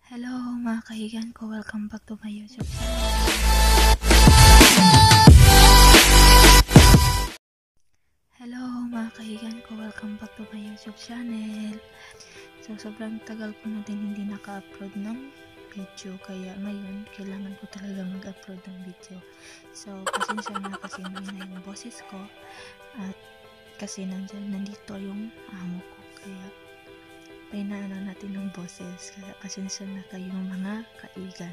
Hello mga kaibigan ko, welcome back to my YouTube channel. Hello mga kaibigan ko, welcome back to my YouTube channel. So sobrang tagal ko na din hindi naka-upload ng video, kaya ngayon kailangan ko talaga mag-upload ng video. So pasensya na kasi may na yung boses ko at kasi nandito yung amo ko, kaya painaan natin ng boses, kaya pasensya na kayo mga kaibigan.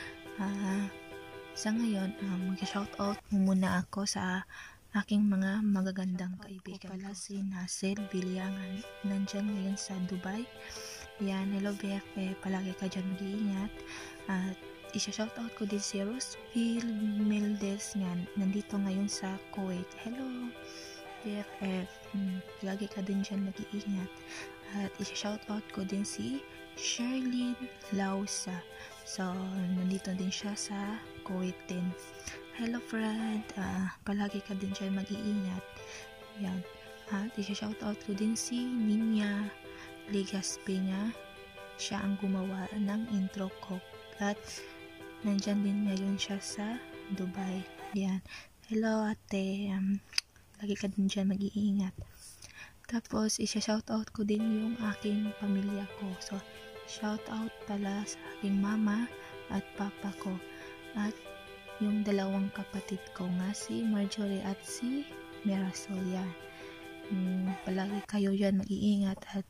Sa ngayon, mag-shoutout muna ako sa aking mga magagandang kaibigan. Pala si Nasel Biliangan, nandyan ngayon sa Dubai. Yan, hello BFF, palagi ka dyan mag-iingat. At isa-shoutout ko din si Roseville Meldes, yan, nandito ngayon sa Kuwait. Hello BFF, lagi ka din dyan mag-iingat. At isa-shoutout ko din si Sherlyn Lausa. So, nandito din siya sa Kuwait din. Hello friend, palagi ka din dyan mag-iingat. Yan. At isa-shoutout ko din si Ninya Ligaspi nga. Siya ang gumawa ng intro ko. At nandyan din ngayon siya sa Dubai. Yan. Hello ate, lagi ka din dyan mag-iingat. Tapos, isa-shoutout ko din yung aking pamilya ko. So, shoutout pala sa aking mama at papa ko. At yung dalawang kapatid ko nga, si Marjorie at si Mirasol. Yan. Palagi kayo yan mag-iingat at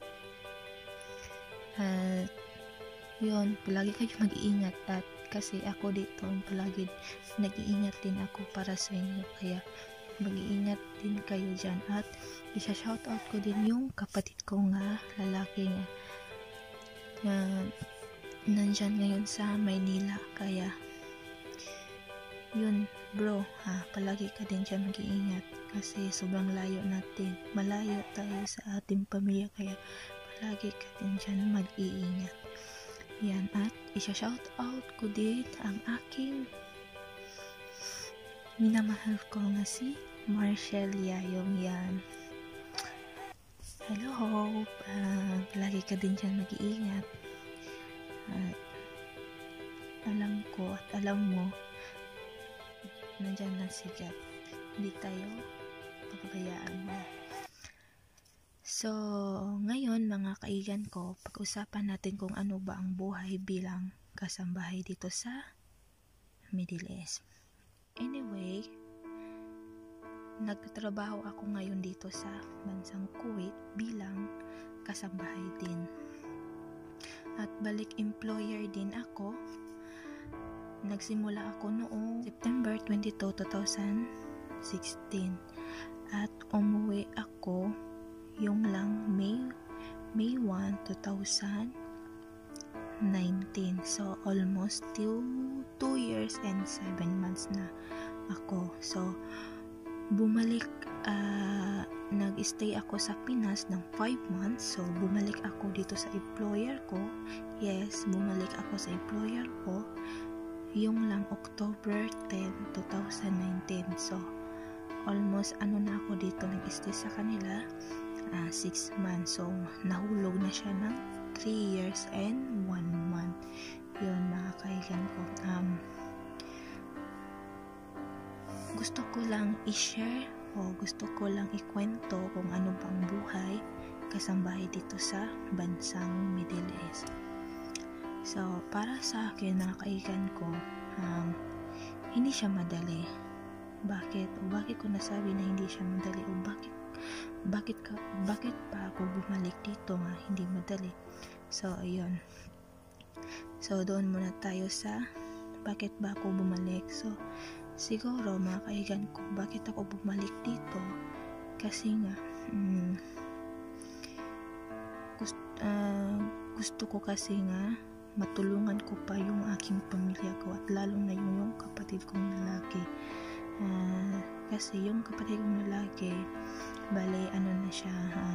yun, palagi kayo mag-iingat at kasi ako dito palagi nag-iingat din ako para sa inyo, kaya mag-iingat din kayo dyan. At isa-shoutout ko din yung kapatid ko nga, lalaki nga, nandyan ngayon sa Maynila, kaya yun bro, palagi ka din dyan mag-iingat kasi sobrang layo natin, malayo tayo sa ating pamilya, kaya palagi ka din dyan mag-iingat. Yan. At isa-shoutout ko din ang aking minamahal ko nga si Marshall Yayong. Yan. Hello Hope, lagi ka din dyan mag-iingat. Alam ko at alam mo nandyan lang si God, hindi tayo pababayaan mo. So ngayon mga kaibigan ko, pag-usapan natin kung ano ba ang buhay bilang kasambahay dito sa Middle East. Anyway, nagtatrabaho ako ngayon dito sa bansang Kuwait bilang kasambahay din. At balik employer din ako. Nagsimula ako noong September 22, 2016. At umuwi ako yung lang May 1, 2019. So almost 2 years and 7 months na ako. So bumalik, nag-stay ako sa Pinas ng 5 months. So bumalik ako dito sa employer ko. Yes, bumalik ako sa employer ko yung lang October 10, 2019. So almost na ako dito nag-stay sa kanila 6 months. So nahulog na siya ng 3 years and 1 month. Yun mga kaibigan ko. Gusto ko lang i-share o gusto ko lang ikwento kung ano bang buhay kasambahay dito sa bansang Middle East. So para sa akin mga kaibigan ko, hindi siya madali. Bakit ko nasabi na hindi siya madali, o bakit pa ako bumalik dito nga hindi madali? So ayun, so doon muna tayo sa bakit ba ako bumalik. So siguro mga kaibigan ko, bakit ako bumalik dito, kasi nga gusto ko kasi nga matulungan ko pa yung aking pamilya ko, at lalo na yung kapatid kong lalaki. Kasi yung kapatid kong lalaki, bale na siya,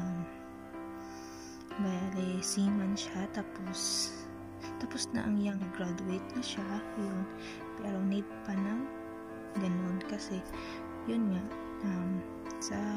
bale seaman siya, tapos na ang young, graduate na siya yun, pero need pa ng ganun kasi yun nga,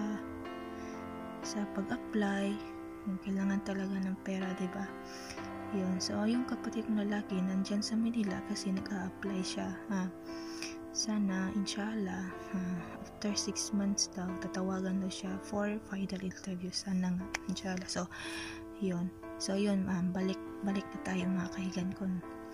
sa pag-apply kailangan talaga ng pera, diba? Yun. So, yung kapatid kong lalaki nandyan sa Manila kasi nag-a-apply siya. Sana, inshallah, after 6 months daw, tatawagan daw siya for final interview. Sana nga, inshallah. So, yun. So, yun, balik na tayo mga kaigan ko.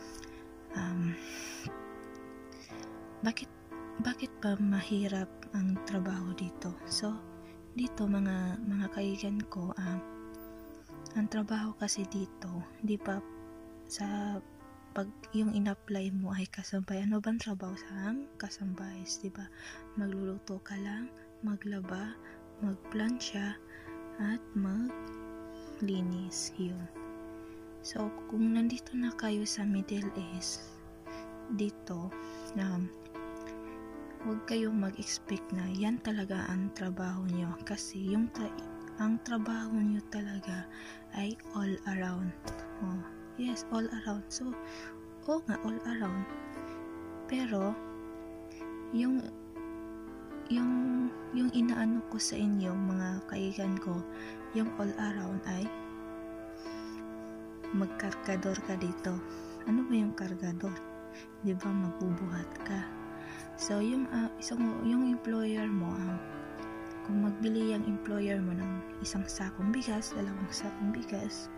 Bakit ba mahirap ang trabaho dito? So, dito mga kaigan ko, ang trabaho kasi dito, di ba sa pag yung in-apply mo ay kasambay, ano bang trabaho sa kasambay, di ba? Magluluto ka lang, maglaba, magplansya, at maglinis, yun. So, kung nandito na kayo sa Middle East, dito, huwag kayong mag-expect na yan talaga ang trabaho nyo, kasi ang trabaho nyo talaga ay all around. Yes, all around. So, all around. Pero, yung inaano ko sa inyo, mga kaigan ko, yung all around ay magkargador ka dito. Ano ba yung kargador? Di ba magbubuhat ka? So, yung employer mo, kung magbili yung employer mo ng isang sakong bigas, 2 sakong bigas,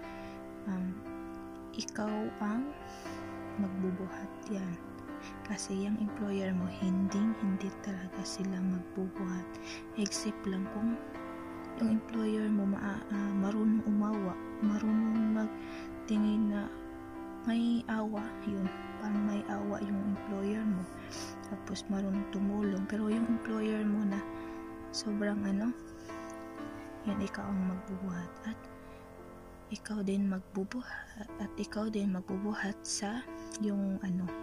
ikaw ang magbubuhat yan. Kasi yung employer mo, hindi talaga sila magbubuhat. Except lang kung yung employer mo marunong umawa, marunong magtingin na may awa, yun. Parang may awa yung employer mo. Tapos marunong tumulong. Pero yung employer mo na sobrang yan, ikaw ang magbubuhat. At ikaw din magbubuhat sa yung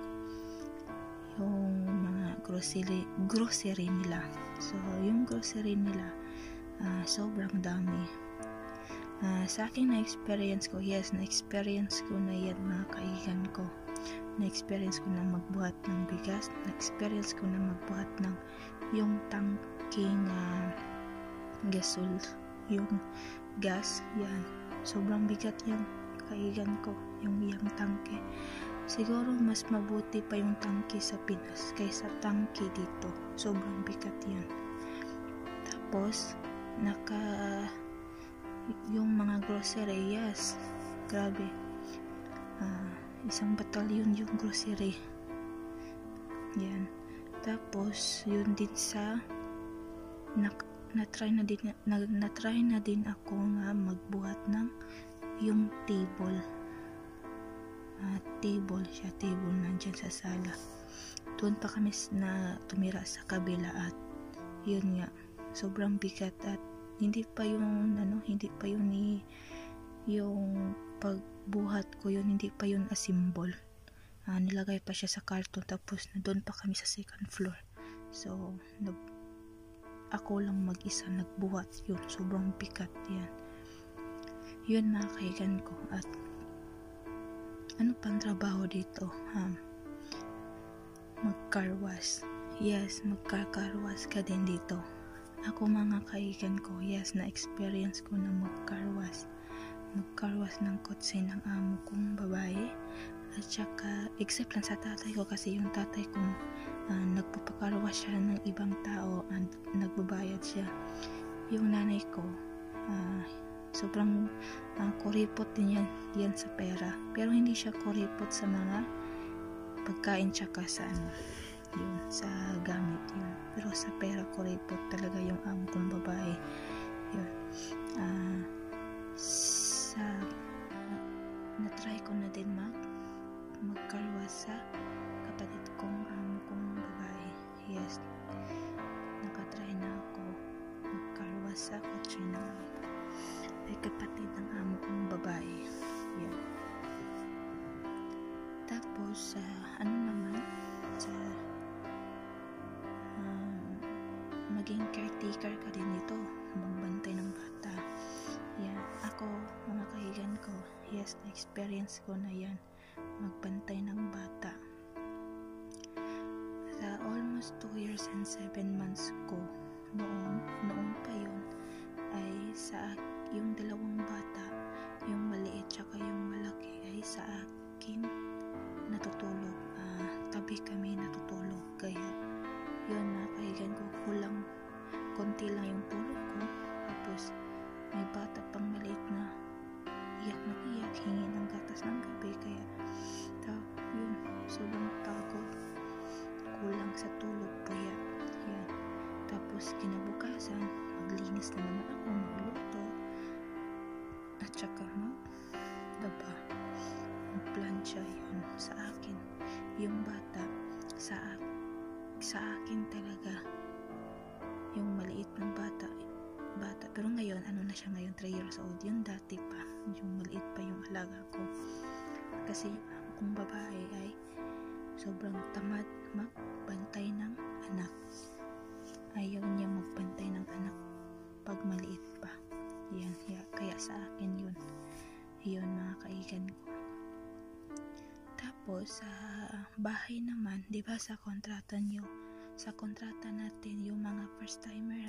mga grocery nila. So, yung grocery nila, sobrang dami. Sa akin na-experience ko na yan mga kaigan ko. Na-experience ko na magbuhat ng bigas, na-experience ko na magbuhat ng yung tangking gasol, yung gas, yan. Sobrang bigat yan, kaigan ko, yung tangke. Siguro mas mabuti pa yung tangke sa Pinas kaysa tangke dito. Sobrang bigat yan. Tapos, yung mga grocery, yes, grabe. Isang batalyon yung grocery. Yan. Tapos, yun din sa na-try na din ako nga magbuhat ng yung table. Table nandyan sa sala. Doon pa kami na tumira sa kabila at yun nga, sobrang bigat at hindi pa yung pagbuhat ko yun, hindi pa yun assemble. Nilagay pa siya sa karton, tapos na doon pa kami sa 2nd floor. So, ako lang mag-isa nagbuhat yun. Sobrang bigat yan. Yun mga kaigan ko. At ano pang trabaho dito? Mag-carwash. Yes, magka-carwash ka din dito. Ako mga kaigan ko, yes, na-experience ko na mag-carwash ng kotse ng amo kong babae. At saka, except lang sa tatay ko, kasi yung tatay ko nagpapakarwash siya ng ibang tao at nagbabayad siya. Yung nanay ko, sobrang kuripot din yan sa pera, pero hindi siya kuripot sa mga pagkain tsaka sa yun, sa gamit yun. Pero sa pera kuripot talaga yung amo kong babae. Yun. Na-try ko na din magkarwas sa kapatid kong amo kong babae. Yes, nakatry na ako magkarwas sa kotse ng kapatid ng amo kong babae. Yan. Tapos naman sa maging caretaker ka din dito, magbantay ng bata. Yan, ako mga kaigan ko, yes, na-experience ko na yan, magbantay ng bata. Sa almost 2 years and 7 months ko, noon pa yun, ay sa yung 2 bata, yung maliit tsaka yung malaki, ay bahay sa akin natutulog. Tabi kami natutulog. Kaya yun, mga kaigan ko, kulang konti lang yung tulog ko. Tapos may bata pang maliit na iyak na iyak, hingi ng gatas ng gabi. Kaya yun, sobrang pagod, kulang sa tulog. Kaya yan. Tapos kinabukasan, maglinis na naman ako, magluto, at saka magplansya. Yun sa akin, yung bata sa akin talaga, yung maliit ng bata. Pero ngayon, ano na siya ngayon, 3 years old. Yung dati pa, yung maliit pa yung alaga ko. Kasi kung babae ay sobrang tamad magbantay ng anak. Ayaw niya magbantay ng anak pag maliit pa. Yan, kaya sa akin yun, mga kaigan ko. Tapos sa bahay naman, di ba sa kontrata natin, yung mga first timer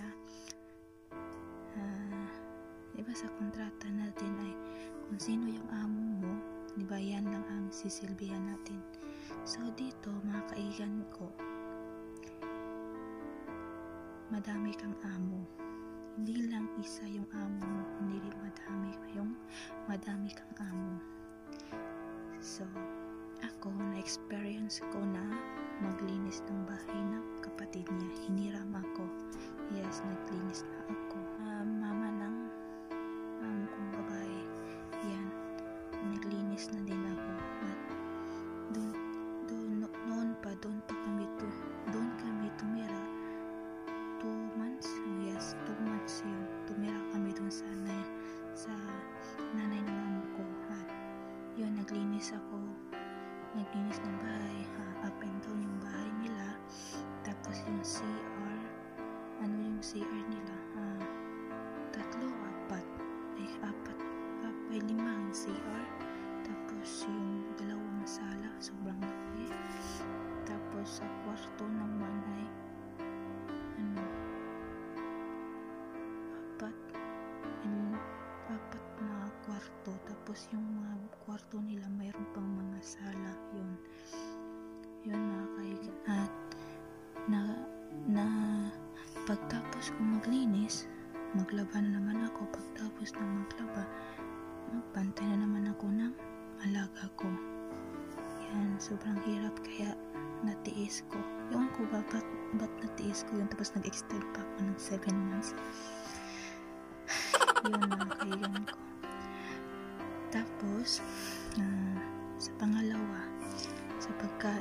di ba sa kontrata natin ay kung sino yung amo mo, di ba yan lang ang sisilbihan natin. So dito, mga kaigan ko, madami kang amo. Hindi lang isa yung amo mo, hindi rin madami kang amo. So ako, na-experience ko na maglinis ng bahay ng kapatid niya. Hiniram ako. Yes, naglinis na ako. Mama ng kong babae, yan, naglinis na din ako. At noon pa kami tumira 2 months. Yes, 2 months yun. Tumira kami dun sa nanay ng amo ko. At yun, naglinis ng bahay, up and down yung bahay nila. Tapos yung CR, yung CR nila, 5 ang CR. Tapos yung 2 sala, sobrang laki. Tapos sa kwarto naman ay 4 na kwarto. Tapos yung mga kwarto nila mayroon pang mga sala. Yun mga kaigan. At na pagtapos ko maglinis, maglaba na naman ako. Pagtapos ng maglaba, magbantay na naman ako ng alaga ko. Yan, sobrang hirap, kaya natiis ko. Yung ko ba, ba't natiis ko yun? Tapos nag-extend pa ako ng 7 months. Yun, mga kaigan ko. Tapos sa pangalawa, sa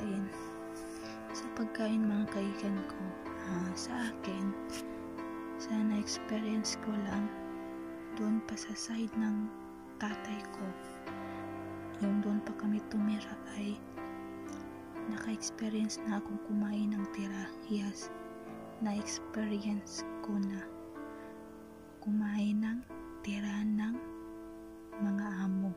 pagkain mga kaigan ko, sa akin, sa na-experience ko lang doon pa sa side ng tatay ko, yung doon pa kami tumira, ay naka-experience na akong kumain ng tira. Yes, na-experience ko na kumain ng tira ng mga amo.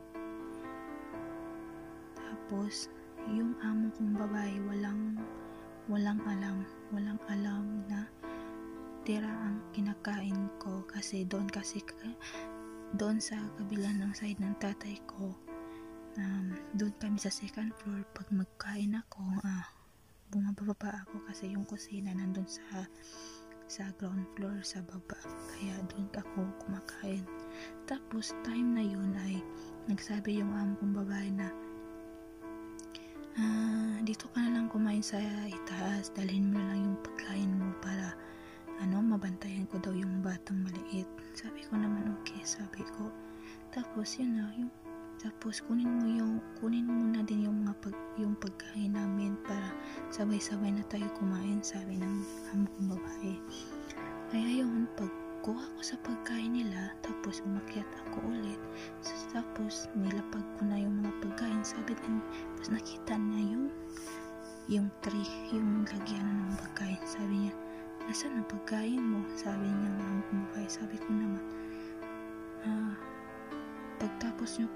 Tapos yung amo kong babae, walang alam na tira ang kinakain ko. Kasi doon sa kabila ng side ng tatay ko, doon kami sa second floor. Pag magkain ako, bumababa ako kasi yung kusina nandun sa ground floor, sa baba. Kaya doon ako kumakain. Tapos time na yun ay nagsabi yung amo kong babae na dito ka na lang kumain sa itaas, dalhin mo na lang yung pagkain mo para mabantayan ko daw yung batang maliit. Sabi ko naman okay, sabi ko. Tapos yun na, tapos kunin mo na din yung pagkain namin para sabay-sabay na tayo kumain, sabi ng amo kong babae. Kaya yun, pagkuha ko sa pagkain nila, tapos umakyat ako ulit. Tapos nilapag ko na yung mga pagkain, sabi din, tapos nakita niya yung tray, yung lagyan ng pagkain. Sabi niya, nasaan ang pagkain mo? Sabi niya ng amo kong babae. Sabi ko naman, pagtapos nyo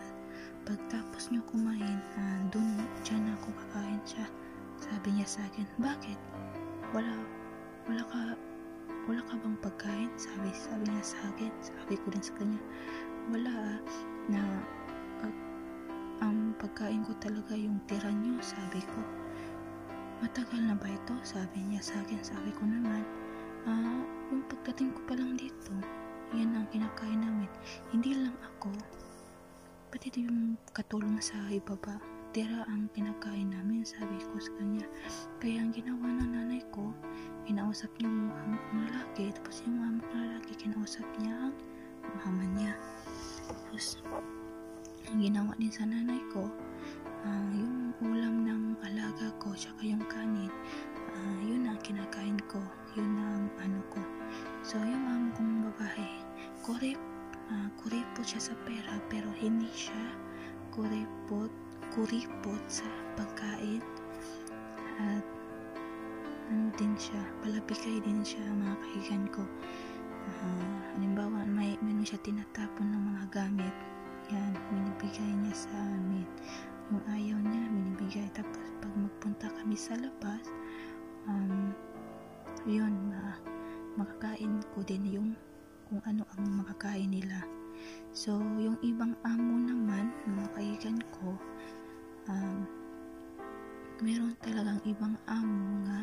kumain, dyan ako kakain siya. Sabi niya sa akin, bakit? Wala ka bang pagkain? Sabi niya sa akin. Sabi ko din sa kanya, wala ang pagkain ko talaga yung tira nyo, sabi ko. Matagal na ba ito? Sabi niya sa akin. Sabi ko naman, yung pagdating ko pa lang dito, yan ang kinakain namin. Hindi lang ako, pati yung katulong sa ibaba, tira ang kinakain namin, sabi ko sa kanya. Kaya ang ginawa ng nanay ko, kinausap niya yung amo kong lalaki, tapos yung amo kong lalaki, kinausap niya ang mama niya. Tapos, ang ginawa din sa nanay ko, yung ulam ng alaga ko, tsaka yung kanin, yun ang kinakain ko, yun ang ano ko. So, yung amo kong babae, kuripot siya sa pera, pero hindi siya kuripot sa pagkain. At ano din siya, palabikay din siya, mga kaigan ko. Halimbawa, meron siya tinatapon ng mga gamit, yan, binibigay niya sa amin. Yung ayaw niya, binibigay. Tapos pag magpunta kami sa labas, yun, makakain ko din yung kung ano ang makakain nila. So, yung ibang amo naman, mga kaigan ko, meron talagang ibang amo nga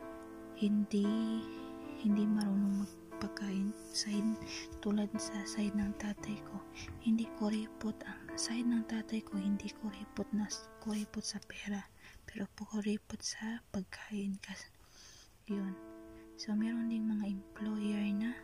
hindi marunong magpakain, tulad sa side ng tatay ko. Hindi kuripot ang side ng tatay ko, hindi kuripot sa pera, pero kuripot sa pagkain kasi yun. So meron ding mga employer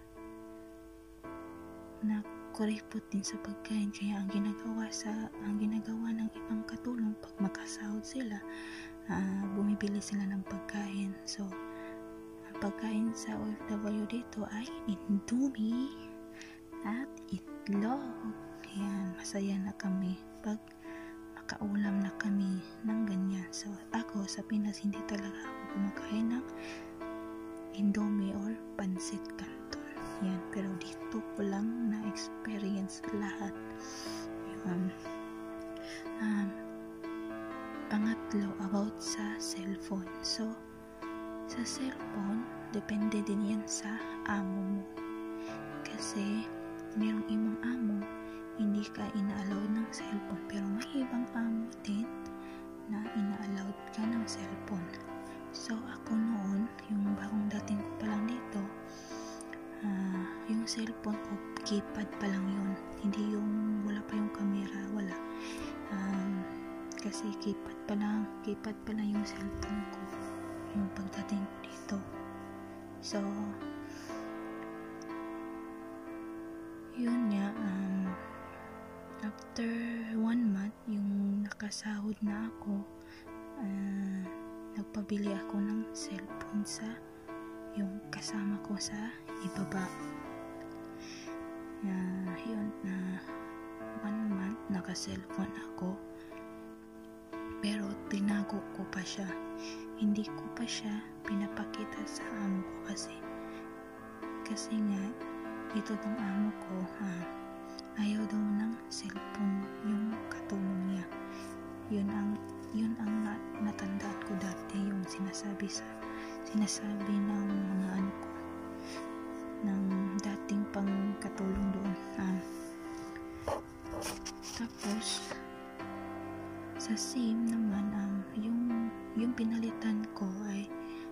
na kuripot din sa pagkain, kaya ang ginagawa ng ibang katulong, pag makasahod sila, bumibili sila ng pagkain. So pagkain sa OFW dito ay Indomie at itlog. Yan, masaya na kami pag makaulam na kami ng ganyan. So, ako sa Pinas, hindi talaga ako kumakain ng Indomie or pansit canton. Yan, pero dito ko lang na-experience lahat. Yan. Pangatlo, about sa cellphone. So, sa cellphone, depende din yan sa amo mo. Kasi, merong ibang amo, hindi ka ina-allowed ng cellphone. Pero may ibang amo din na ina-allowed ka ng cellphone. So, ako noon, yung bagong dating ko pa lang dito, yung cellphone ko, keypad pa lang yun. Hindi yung, wala pa yung camera, wala. Kasi keypad pa lang yung cellphone ko. Yung pagdating ko dito. So, yun nga, after 1 month, yung nakasahod na ako, nagpabili ako ng cellphone sa yung kasama ko sa ibaba. Yun, 1 month, naka-cellphone ako. Pero, tinago ko pa siya. Hindi ko pa siya pinapakita sa amo ko kasi nga ito tong amo ko, ayaw daw ng cellphone yung katulong niya. Yun ang natandaan ko dati, yung sinasabi ng mga ano ko, ng dating pang katulong doon. Tapos sa SIM naman, yung pinalitan ko ay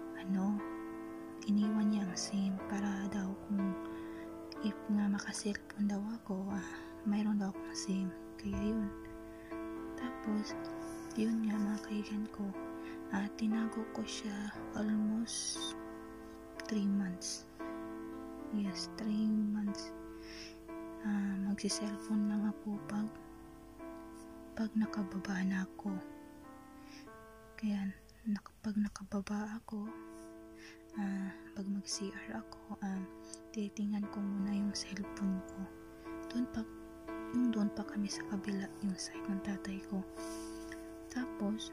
iniwan niya ang SIM para daw kung if nga maka-cellphone daw ako, mayroon daw akong SIM. Kaya yun. Tapos yun nga, mga kaigan ko, tinago ko siya almost 3 months. Yes, 3 months. Magsi-cellphone lang ako pag nakababa na ako. Kaya pag nakababa ako, pag mag-CR ako, titingnan ko muna yung cellphone ko. Doon pa kami sa kabila, yung side ng tatay ko. Tapos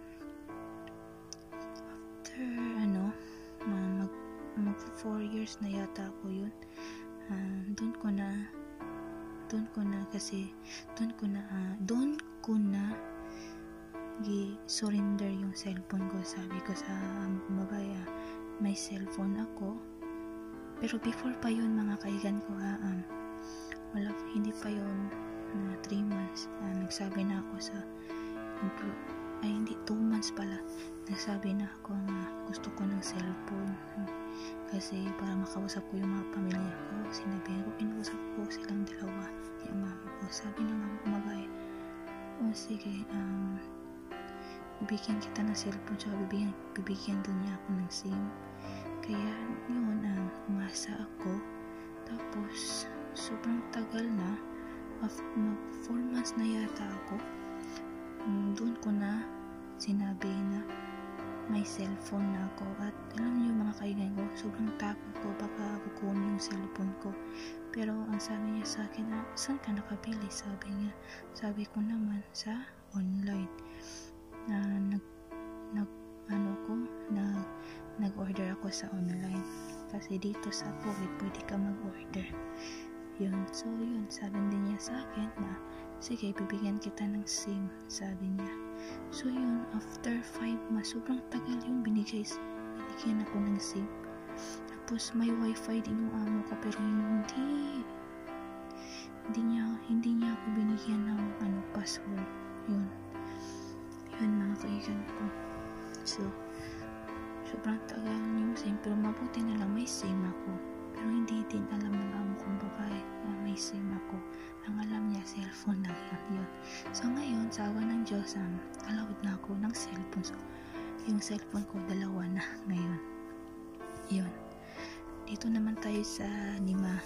after mag 4 years na yata ako yun, doon ko na surrender yung cellphone ko. Sabi ko sa babae, may cellphone ako, pero before pa yun, mga kaigan ko, hindi pa yun na 3 months, nagsabi na ako sa hindi 2 months pala, nagsabi na ako na gusto ko ng cellphone. Kasi para makausap ko yung mga pamilya ko, sinabihan ko, kinausap ko silang dalawa, yung mama ko. Sabi ng mama ko, Magay, sige, bibigyan kita ng cellphone, tsaka bibigyan din niya ako ng SIM. Kaya yun, umasa ako. Tapos sobrang tagal na, mag 4 months na yata ako, doon ko na sinabi na may cellphone na ako. At alam niyo mga kaibigan ko, sobrang takot ko baka kukunin yung cellphone ko. Pero ang sabi niya sa akin, saan ka nakabili? Sabi ko naman sa online. Nag-order ako sa online kasi dito sa COVID pwede ka mag-order. So yun, sabi din niya sa akin na sige, bibigyan kita ng SIM, sabi niya. So yun, after 5 months, sobrang tagal yung binigyan ako ng SIM. Tapos may wifi din yung amo ko, pero hindi niya ako binigyan ng password. Yun mga kaibigan ko. So sobrang tagal yung SIM, pero mabuti na lang may SIM ako. Pero hindi din alam ng amo kong babae na may SIM ako. Ang alam niya, cellphone lang yun. So ngayon, sa awa ng Diyos, allowed na ako ng cellphone. So yung cellphone ko, 2 na ngayon. Yun. Dito naman tayo sa Nima.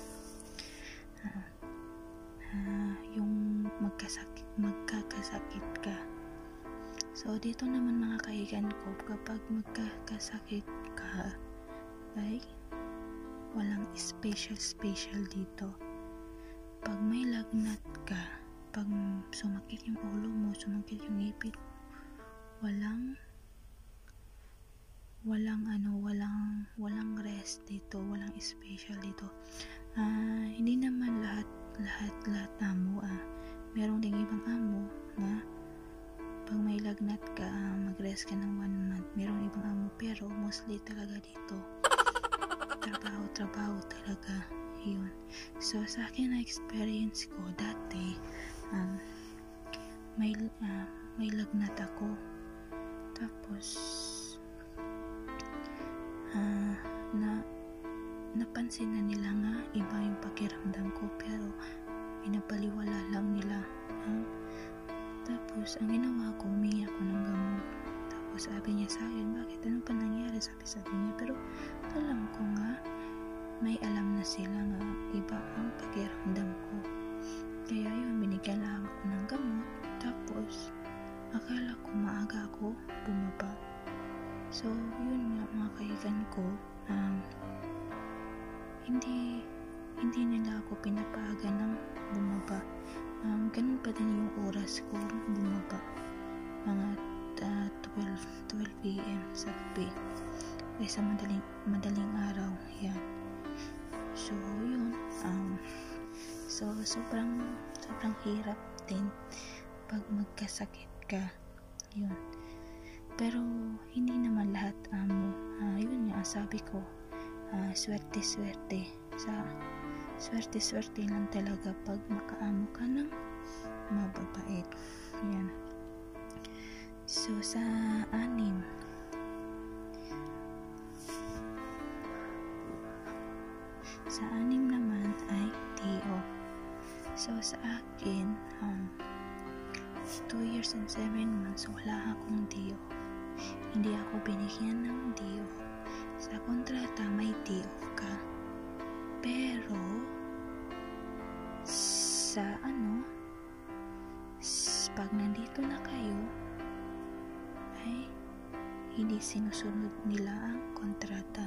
Yung magkakasakit ka. So dito naman mga kaibigan ko, kapag magkakasakit ka, ay walang special dito. Pag may lagnat ka, pag sumakit yung ulo mo, sumakit yung ngipin, walang rest dito, walang special dito. Hindi naman lahat amo. Merong ding ibang amo na pag may lagnat ka, mag-rest ka ng 1 month. Merong ibang amo, pero mostly talaga dito trabaho talaga. Yun. So sa akin na experience ko dati, may lagnat ako. Tapos napansin na nila nga iba yung pakiramdam ko, pero pinapaliwala lang nila. Tapos ang ginawa ko, humingi ako ng gamot. Tapos sabi niya sa akin, bakit? Ano pa nangyari? Sabi niya, pero alam ko nga, may alam na sila nga iba ang pakiramdam ko. Kaya yun, binigyan lang ako ng gamot. Tapos akala ko maaga ako bumaba. So yun nga mga kaibigan ko, hindi nila ako pinapaaga ng bumaba. Ganun pa din yung oras ko bumaba, mga 12 p.m. sa gabi, sa madaling araw. Yan. So yun, so sobrang hirap din pag magkasakit ka. Yun. Pero hindi naman lahat amo. Yun nga, sabi ko, swerte lang talaga pag makaamo ka ng mababait. Yan. So sa 6 naman ay day off. So sa akin, 2 years and 7 months wala akong day off. Hindi ako binigyan ng day off. Sa kontrata may day off ka, pero pag nandito na kayo ay hindi sinusunod nila ang kontrata.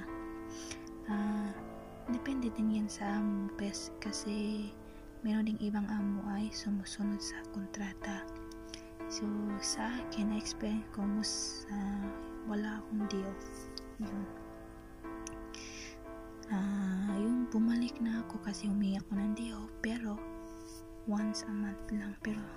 Depende din yan sa amo, kasi meron ding ibang amo ay sumusunod sa kontrata. So sa akin, na-experience ko wala akong day off. Yun. Yung bumalik na ako kasi humingi ako ng day off, pero once a month lang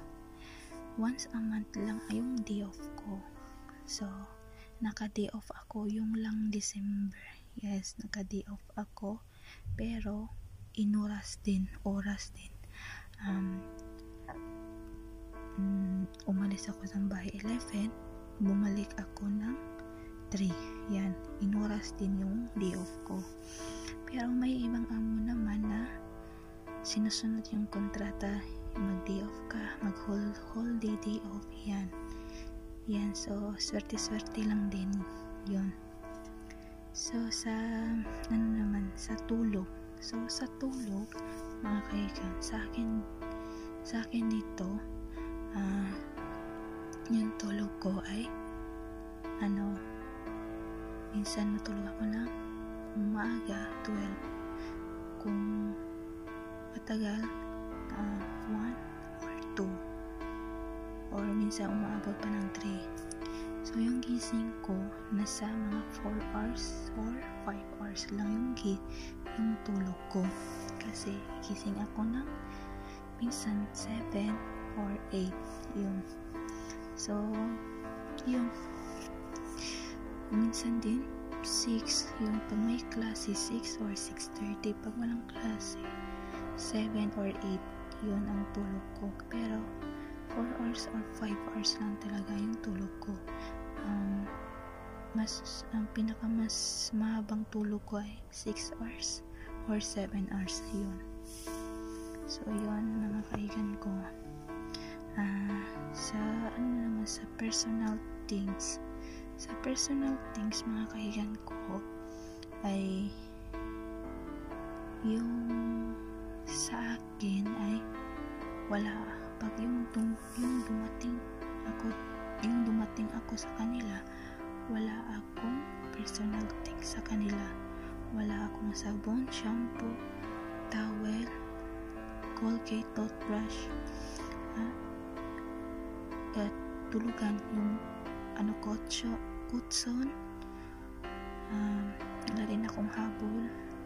ay yung day off ko. So naka-day off ako yung lang December. Yes, naka-day off ako, pero oras din. umalis ako ng bahay 11, bumalik ako ng 3. Yan, inuras din yung day off ko. Pero may ibang amo naman na sinusunod yung kontrata, mag-day off ka, mag-whole day off. Yan, so swerte-swerte lang din yun. So sa sa tulog. So sa tulog, mga kaibigan, sa akin dito, yung tulog ko ay minsan matulog ako ng maaga 12, kung matagal 1 or 2, or minsan umaabot pa ng 3. So yung gising ko nasa mga 4 hours or 5 hours lang yung tulog ko, kasi gising ako ng minsan 7 or 8 yun. So yun, minsan din 6 yung pag may klase, 6 or 6:30. Pag walang klase, 7 or 8 yun ang tulog ko. Pero 4 hours or 5 hours lang talaga yung tulog ko. Ang pinaka mas mahabang tulog ko ay 6 hours or 7 hours yun. So yun, mga kaibigan ko. Sa personal things, mga kaibigan ko, ay yung sa akin ay wala. Pag yung dumating ako sa kanila, wala akong personal things sa kanila. Wala akong sabon, shampoo, towel, Colgate, toothbrush, tulugan, yung kutson, wala din akong habol,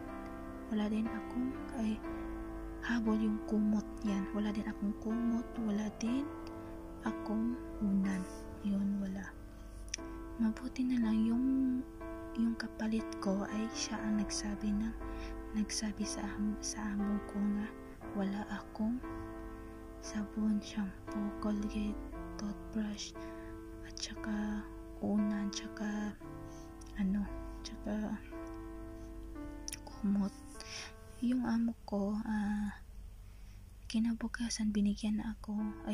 habol yung kumot, yan, wala din akong kumot, wala din akong unan, yun, wala. Mabuti na lang yung kapalit ko ay siya ang nagsabi sa amo ko na wala akong sabon, shampoo, Colgate, toothbrush, at saka unan, tsaka kumot. Yung amo ko, kinabukasan binigyan ako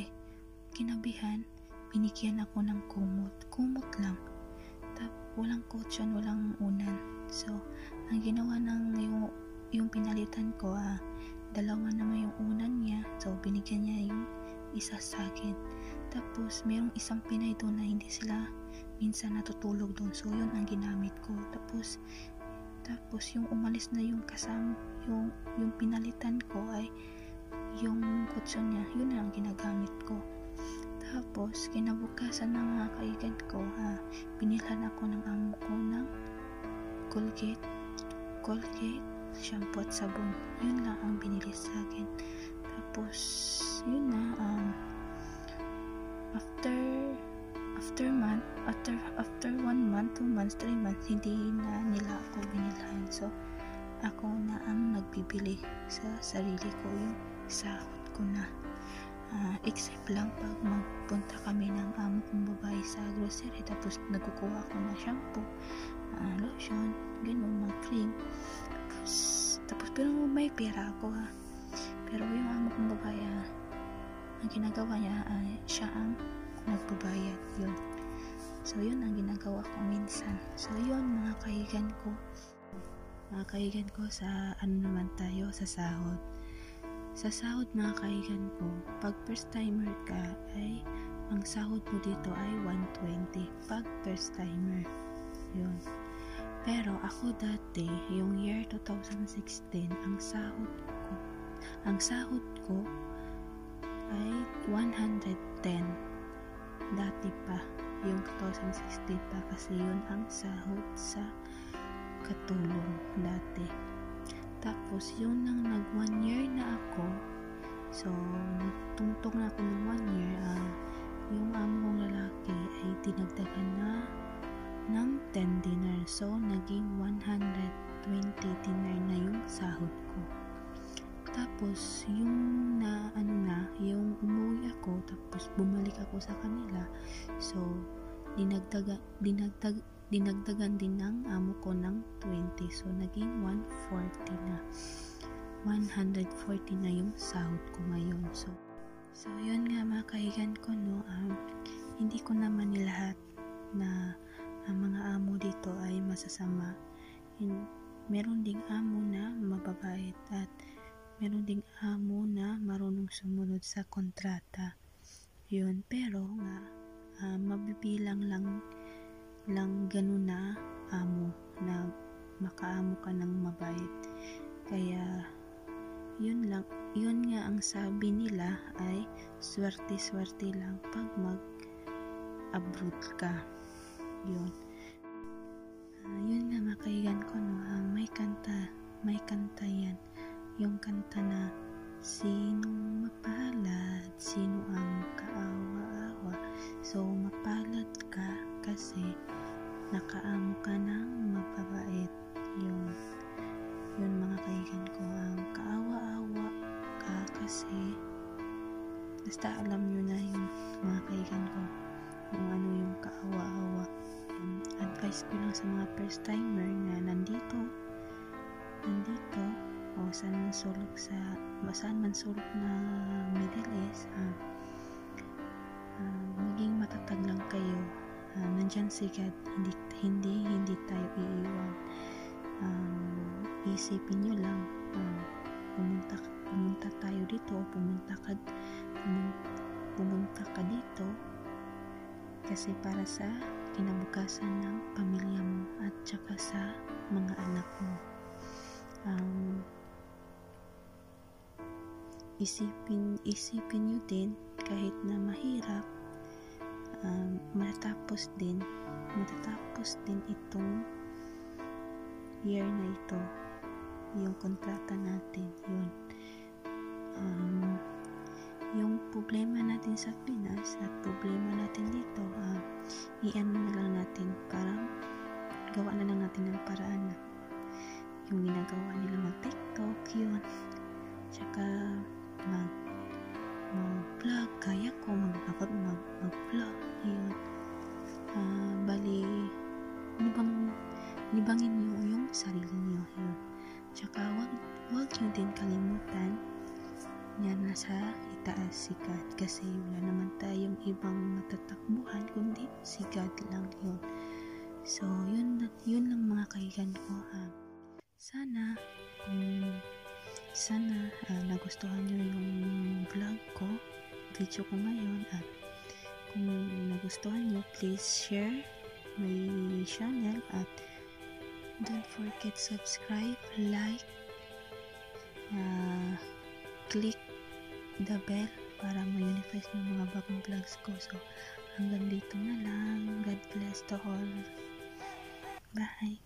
ng kumot lang, walang kutsyon, walang unan. So ang ginawa yung pinalitan ko, dalawa naman yung unan niya, so binigyan niya yung isa sa akin. Tapos merong isang Pinay doon na hindi sila minsan natutulog doon, so yun ang ginamit ko. Tapos yung umalis na yung kasama, yung pinalitan ko ay yung kutsyon niya, yun ang ginagamit ko. Tapos kinabukasan ng mga kaibigan ko, binilhan ako ng amo ko ng Colgate, shampoo at sabon. Yun lang ang binili sa akin. Tapos yun na, after 1 month, 2 months, 3 months, hindi na nila ako binilhan. So ako na ang nagbibili sa sarili ko, yung sahod ko na. Except lang pag magpunta kami ng amo kong babae sa grocery, tapos nagkukuha ako ng shampoo, lotion, ganun, mga cream. Tapos pero may pera ako, pero yung amo kong babae, ang ginagawa niya, siya ang nagbabayad, yun. So yun ang ginagawa ko minsan. So yun, mga kaibigan ko, sa naman tayo, sa sahod. Sa sahod, mga kaibigan ko, pag first timer ka, ay ang sahod mo dito ay 120 pag first timer, yun. Pero ako dati, yung year 2016, ang sahod ko ay 110 dati pa, yung 2016 pa, kasi yun ang sahod sa katulong dati. Tapos yung nang nag 1 year na ako, so nagtungtong na ako ng 1 year, yung amo kong lalaki ay dinagdagan na ng 10 dinar, so naging 120 dinar na yung sahod ko. Tapos yung yung umuwi ako, tapos bumalik ako sa kanila. So dinagdagan din ng amo ko ng 20. So naging 140 na yung sahod ko ngayon. So yun nga mga kaigan ko, no, hindi ko naman lahat na ang mga amo dito ay masasama. Meron ding amo na mababait at meron ding amo na marunong sumunod sa kontrata. Yun, pero nga mabibilang lang ganun na amo na makaamo ka ng mabait. Kaya yun nga ang sabi nila ay swerte lang pag mag-abroad ka. Yun nga mga kaigan ko, no, may kanta yan, yung kanta na sinong mapalad, sino ang kaawa-awa. So mapalad ka kasi nakaamo ka ng mababait. Yun mga kaigan ko, ang kaawa-awa ka kasi basta alam nyo na yung mga kaigan ko kung ano yung kaawa-awa. Advice ko lang sa mga first timer na nandito o saan man sulok na Middle East, maging matatag lang kayo. Nandyan si God, hindi tayo iiwan. Isipin nyo lang, pumunta tayo dito, pumunta ka dito kasi para sa kinabukasan ng pamilya mo at saka sa mga anak mo. Isipin nyo din kahit na mahirap, matatapos din itong year na ito, yung kontrata natin. Yun, yung problema natin sa Pinas at problema natin dito, iano na lang natin, parang gawa na lang natin ng paraan na yung ginagawa nila mag-TikTok, yun, tsaka mag-vlog, kaya ko mag-vlog, yun. Bali libangin nyo yung sarili nyo, yun. Tsaka wag nyo din kalimutan yan, nasa itaas si God, kasi wala naman tayong ibang matatakbuhan kundi si God lang, yun. So yun lang mga kaigan ko. Sana nagustuhan nyo yung video ko ngayon, at kung nagustuhan nyo, please share my channel at don't forget subscribe, like, click the bell para ma-notify ng mga bagong vlogs ko. So hanggang dito na lang. God bless to all. Bye.